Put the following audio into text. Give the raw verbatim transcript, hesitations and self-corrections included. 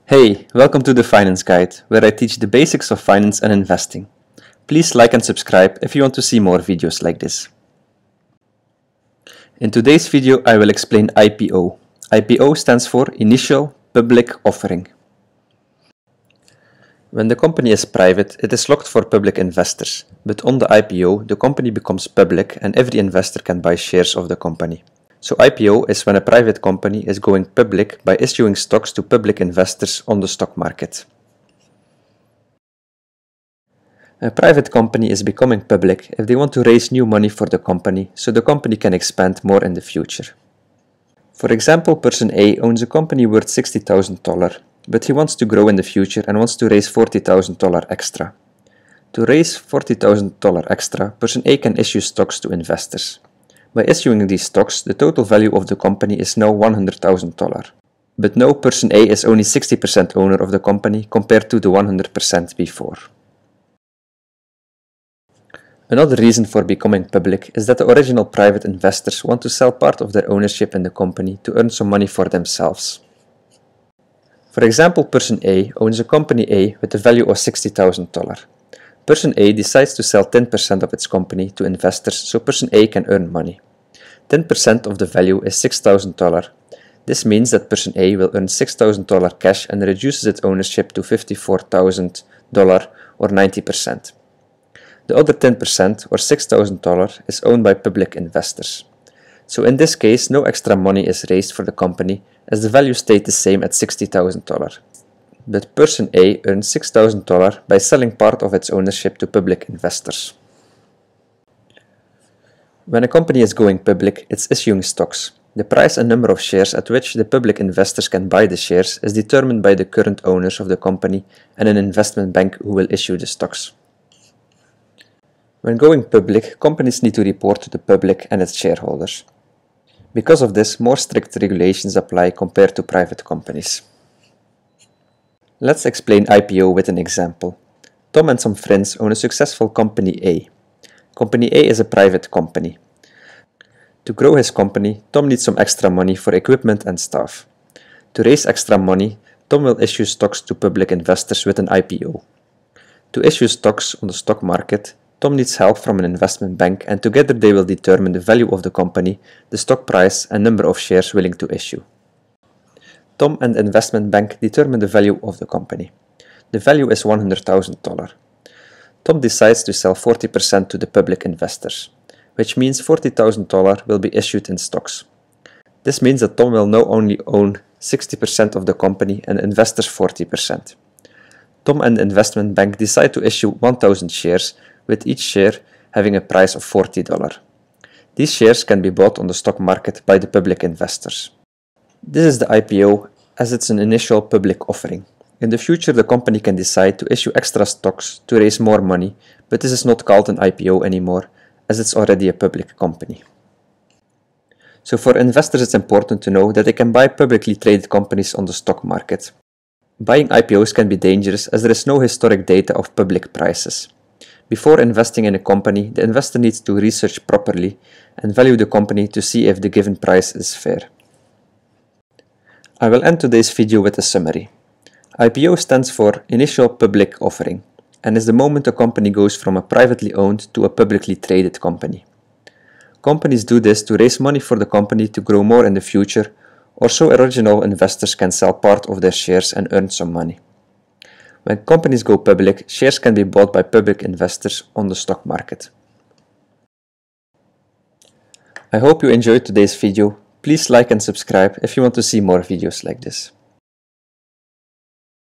Hey, welcome to the Finance Guide, where I teach the basics of finance and investing. Please like and subscribe if you want to see more videos like this. In today's video, I will explain I P O. I P O stands for Initial Public Offering. When the company is private, it is locked for public investors, but on the I P O, the company becomes public and every investor can buy shares of the company. So I P O is when a private company is going public by issuing stocks to public investors on the stock market. A private company is becoming public if they want to raise new money for the company so the company can expand more in the future. For example, person A owns a company worth sixty thousand dollars, but he wants to grow in the future and wants to raise forty thousand dollars extra. To raise forty thousand dollars extra, person A can issue stocks to investors. By issuing these stocks, the total value of the company is now one hundred thousand dollars. But now person A is only sixty percent owner of the company compared to the one hundred percent before. Another reason for becoming public is that the original private investors want to sell part of their ownership in the company to earn some money for themselves. For example, person A owns a company A with a value of sixty thousand dollars. Person A decides to sell ten percent of its company to investors so person A can earn money. ten percent of the value is six thousand dollars. This means that person A will earn six thousand dollars cash and reduces its ownership to fifty-four thousand dollars or ninety percent. The other ten percent or six thousand dollars is owned by public investors. So in this case, no extra money is raised for the company as the value stayed the same at sixty thousand dollars. But person A earns six thousand dollars by selling part of its ownership to public investors. When a company is going public, it's issuing stocks. The price and number of shares at which the public investors can buy the shares is determined by the current owners of the company and an investment bank who will issue the stocks. When going public, companies need to report to the public and its shareholders. Because of this, more strict regulations apply compared to private companies. Let's explain I P O with an example. Tom and some friends own a successful company A. Company A is a private company. To grow his company, Tom needs some extra money for equipment and staff. To raise extra money, Tom will issue stocks to public investors with an I P O. To issue stocks on the stock market, Tom needs help from an investment bank and together they will determine the value of the company, the stock price and number of shares willing to issue. Tom and the investment bank determine the value of the company. The value is one hundred thousand dollars. Tom decides to sell forty percent to the public investors, which means forty thousand dollars will be issued in stocks. This means that Tom will now only own sixty percent of the company and investors forty percent. Tom and the investment bank decide to issue one thousand shares, with each share having a price of forty dollars. These shares can be bought on the stock market by the public investors. This is the I P O as it's an initial public offering. In the future, the company can decide to issue extra stocks to raise more money, but this is not called an I P O anymore as it's already a public company. So for investors, it's important to know that they can buy publicly traded companies on the stock market. Buying I P Os can be dangerous as there is no historic data of public prices. Before investing in a company, the investor needs to research properly and value the company to see if the given price is fair. I will end today's video with a summary. I P O stands for Initial Public Offering and is the moment a company goes from a privately owned to a publicly traded company. Companies do this to raise money for the company to grow more in the future or so original investors can sell part of their shares and earn some money. When companies go public, shares can be bought by public investors on the stock market. I hope you enjoyed today's video. Please like and subscribe if you want to see more videos like this.